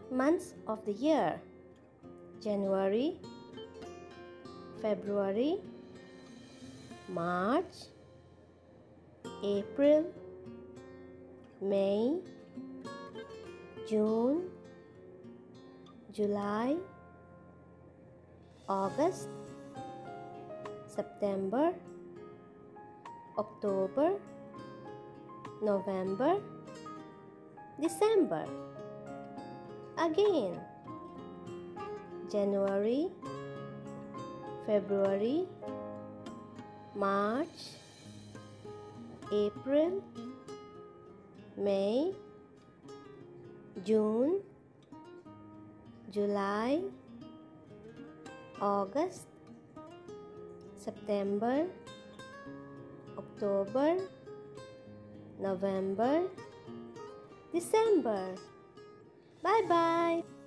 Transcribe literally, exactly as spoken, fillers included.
Months of the year: January, February, March, April, May, June, July, August, September, October, November, December. Again: January, February, March, April, May, June, July, August, September, October, November, December. Bye bye.